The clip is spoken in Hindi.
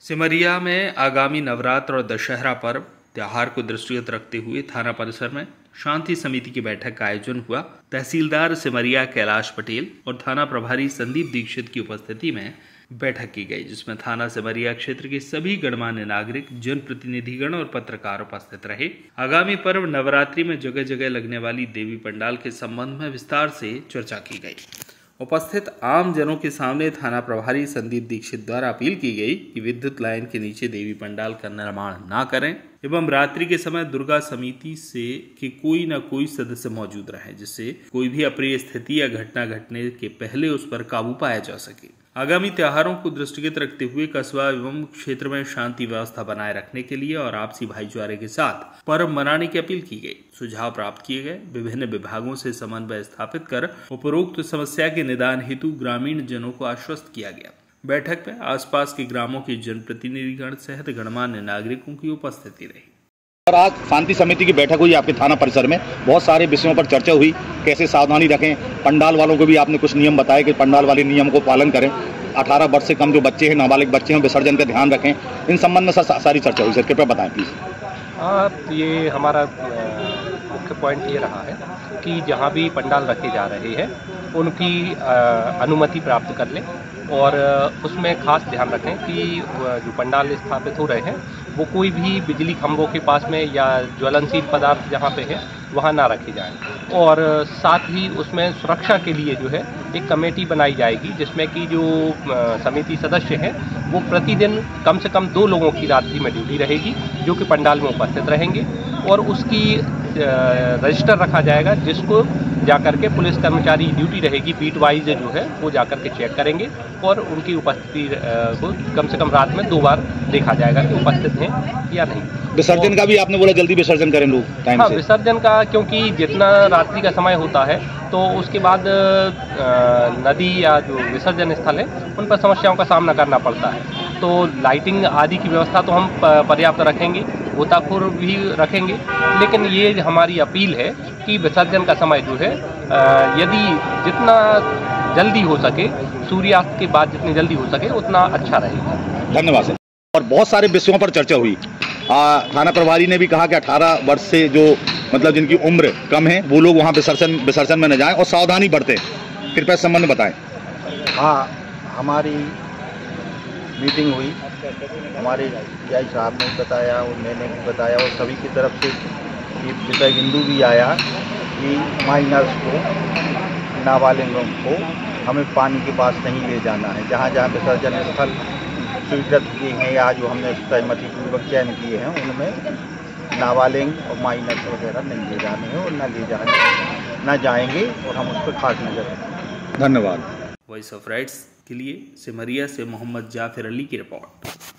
सिमरिया में आगामी नवरात्र और दशहरा पर्व त्योहार को दृष्टिगत रखते हुए थाना परिसर में शांति समिति की बैठक का आयोजन हुआ। तहसीलदार सिमरिया कैलाश पटेल और थाना प्रभारी संदीप दीक्षित की उपस्थिति में बैठक की गई, जिसमें थाना सिमरिया क्षेत्र के सभी गणमान्य नागरिक, जनप्रतिनिधिगण और पत्रकार उपस्थित रहे। आगामी पर्व नवरात्रि में जगह जगह लगने वाली देवी पंडाल के संबंध में विस्तार से चर्चा की गई। उपस्थित आम जनों के सामने थाना प्रभारी संदीप दीक्षित द्वारा अपील की गई कि विद्युत लाइन के नीचे देवी पंडाल का निर्माण न करें एवं रात्रि के समय दुर्गा समिति से कि कोई न कोई सदस्य मौजूद रहे, जिससे कोई भी अप्रिय स्थिति या घटना घटने के पहले उस पर काबू पाया जा सके। आगामी त्योहारों को दृष्टिगत रखते हुए कस्बा एवं क्षेत्र में शांति व्यवस्था बनाए रखने के लिए और आपसी भाईचारे के साथ पर्व मनाने की अपील की गई। सुझाव प्राप्त किए गए। विभिन्न विभागों से समन्वय स्थापित कर उपरोक्त समस्या के निदान हेतु ग्रामीण जनों को आश्वस्त किया गया। बैठक में आसपास के ग्रामों के जनप्रतिनिधिगण सहित गणमान्य नागरिकों की उपस्थिति रही। और आज शांति समिति की बैठक हुई आपके थाना परिसर में। बहुत सारे विषयों पर चर्चा हुई, कैसे सावधानी रखें। पंडाल वालों को भी आपने कुछ नियम बताए कि पंडाल वाले नियम को पालन करें। 18 वर्ष से कम जो बच्चे हैं, नाबालिग बच्चे हैं, विसर्जन का ध्यान रखें। इन संबंध में सारी चर्चा हुई। सर कृपया बताएं प्लीज। ये हमारा मुख्य पॉइंट ये रहा है कि जहाँ भी पंडाल रखे जा रहे हैं उनकी अनुमति प्राप्त कर लें और उसमें खास ध्यान रखें कि जो पंडाल स्थापित हो रहे हैं वो कोई भी बिजली खंभों के पास में या ज्वलनशील पदार्थ जहाँ पे है वहाँ ना रखे जाएं। और साथ ही उसमें सुरक्षा के लिए जो है एक कमेटी बनाई जाएगी, जिसमें कि जो समिति सदस्य हैं वो प्रतिदिन कम से कम 2 लोगों की रात्रि में ड्यूटी रहेगी, जो कि पंडाल में उपस्थित रहेंगे और उसकी रजिस्टर रखा जाएगा, जिसको जाकर के पुलिस कर्मचारी ड्यूटी रहेगी बीट वाइज जो है वो जाकर के चेक करेंगे और उनकी उपस्थिति को कम से कम रात में 2 बार देखा जाएगा कि उपस्थित हैं या नहीं। विसर्जन का भी आपने बोला जल्दी विसर्जन करें लोग टाइम से। विसर्जन का क्योंकि जितना रात्रि का समय होता है तो उसके बाद नदी या जो विसर्जन स्थल है उन पर समस्याओं का सामना करना पड़ता है। तो लाइटिंग आदि की व्यवस्था तो हम पर्याप्त रखेंगे, गोताखोर भी रखेंगे, लेकिन ये हमारी अपील है कि विसर्जन का समय जो है यदि जितना जल्दी हो सके, सूर्यास्त के बाद जितनी जल्दी हो सके उतना अच्छा रहेगा। धन्यवाद सर। और बहुत सारे विषयों पर चर्चा हुई। थाना प्रभारी ने भी कहा कि 18 वर्ष से जो मतलब जिनकी उम्र कम है वो लोग वहाँ विसर्जन में न जाएं और सावधानी बरतें। कृपया इस संबंध में बताएं। हाँ, हमारी मीटिंग हुई, हमारे जज साहब ने बताया और मैंने भी बताया और सभी की तरफ से ये विषय बिंदु भी आया कि माइनर्स को, नाबालिगों को हमें पानी के पास नहीं ले जाना है। जहाँ जहाँ विसर्जन स्थल स्वीकृत किए हैं या जो हमने सहमति पूर्वक चयन किए हैं उनमें नाबालिग और माइनर्स वगैरह नहीं ले जाने हैं और न जाएंगे और हम उस पर खास नजर रखेंगे। धन्यवाद। वॉइस ऑफ राइट्स के लिए सिमरिया से मोहम्मद जाफिर अली की रिपोर्ट।